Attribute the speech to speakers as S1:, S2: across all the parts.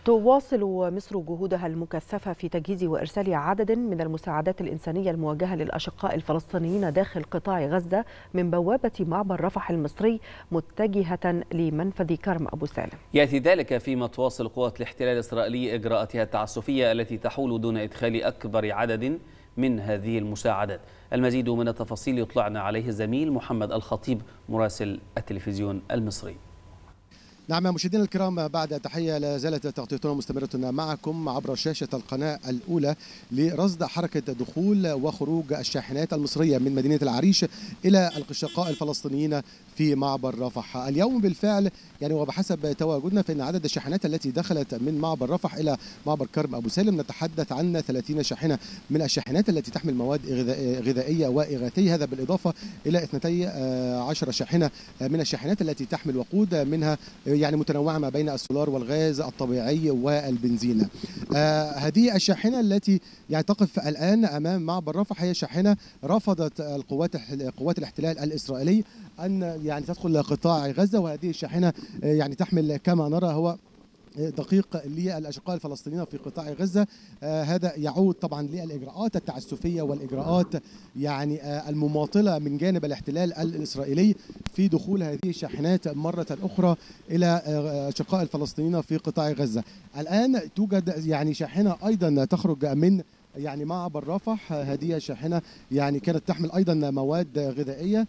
S1: تواصل مصر جهودها المكثفة في تجهيز وإرسال عدد من المساعدات الإنسانية الموجهة للأشقاء الفلسطينيين داخل قطاع غزة من بوابة معبر رفح المصري متجهة لمنفذ كرم أبو سالم.
S2: يأتي ذلك فيما تواصل قوات الاحتلال الإسرائيلي إجراءاتها التعسفية التي تحول دون إدخال أكبر عدد من هذه المساعدات. المزيد من التفاصيل يطلعنا عليه الزميل محمد الخطيب مراسل التلفزيون المصري.
S3: نعم مشاهدينا الكرام، بعد تحية لا زالت تغطيتنا مستمرة معكم عبر شاشة القناة الأولى لرصد حركة دخول وخروج الشاحنات المصرية من مدينة العريش إلى الأشقاء الفلسطينيين في معبر رفح. اليوم بالفعل وبحسب تواجدنا فإن عدد الشاحنات التي دخلت من معبر رفح إلى معبر كرم أبو سالم نتحدث عن 30 شاحنة من الشاحنات التي تحمل مواد غذائية وإغاثية، هذا بالإضافة إلى 12 شاحنة من الشاحنات التي تحمل وقود، منها متنوعة ما بين السولار والغاز الطبيعي والبنزين. هذه الشاحنة التي تقف الآن أمام معبر رفح هي شاحنة رفضت قوات الاحتلال الإسرائيلي أن تدخل قطاع غزة، وهذه الشاحنة تحمل كما نرى هو دقيق للأشقاء الفلسطينيين في قطاع غزة. هذا يعود طبعا للإجراءات التعسفية والإجراءات المماطلة من جانب الاحتلال الإسرائيلي في دخول هذه الشاحنات مرة أخرى إلى الأشقاء الفلسطينيين في قطاع غزة. الآن توجد شاحنة أيضا تخرج من معبر رفح. هذه الشاحنة كانت تحمل أيضا مواد غذائية،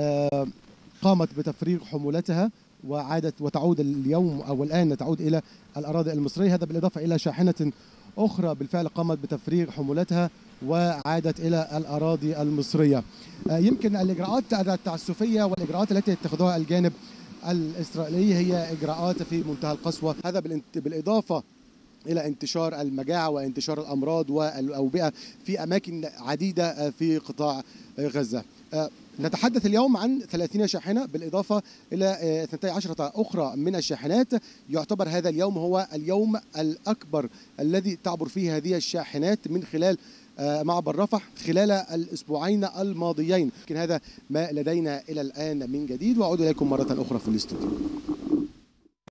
S3: قامت بتفريغ حمولتها وتعود اليوم أو الآن تعود إلى الأراضي المصرية، هذا بالإضافة إلى شاحنة أخرى بالفعل قامت بتفريغ حمولتها وعادت إلى الأراضي المصرية. يمكن الإجراءات التعسفية والإجراءات التي يتخذها الجانب الإسرائيلي هي إجراءات في منتهى القسوة، هذا بالإضافة إلى انتشار المجاعة وانتشار الأمراض والأوبئة في أماكن عديدة في قطاع غزة. نتحدث اليوم عن 30 شاحنة بالإضافة إلى 12 أخرى من الشاحنات. يعتبر هذا اليوم هو اليوم الأكبر الذي تعبر فيه هذه الشاحنات من خلال معبر رفح خلال الأسبوعين الماضيين. لكن هذا ما لدينا إلى الآن من جديد، وأعود إليكم مرة أخرى في الاستوديو.